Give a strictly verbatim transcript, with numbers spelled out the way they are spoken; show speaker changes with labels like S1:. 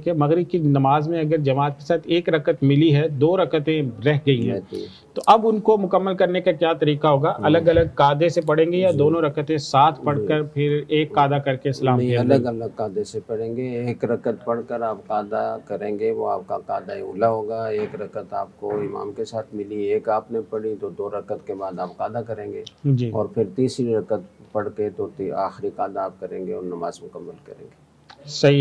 S1: कि मगरिब की नमाज में अगर जमात के साथ एक रकत मिली है, दो रकतें रह गई हैं, तो अब उनको मुकम्मल करने का क्या तरीका होगा? अलग अलग कायदे से पढ़ेंगे या दोनों रकतें साथ पढ़कर फिर एक कायदा करके सलाम
S2: नहीं,
S1: फेर
S2: अलग
S1: देंगे?
S2: अलग कायदे से पढ़ेंगे। एक रकत पढ़कर आप कायदा करेंगे, वो आपका कायदा उला होगा। एक रकत आपको इमाम के साथ मिली, एक आपने पढ़ी, तो दो रकत के बाद आप कायदा करेंगे
S1: जी,
S2: और फिर तीसरी रकत पढ़ के तो आखिरी कायदा आप करेंगे और नमाज मुकम्मल करेंगे।
S1: सही है।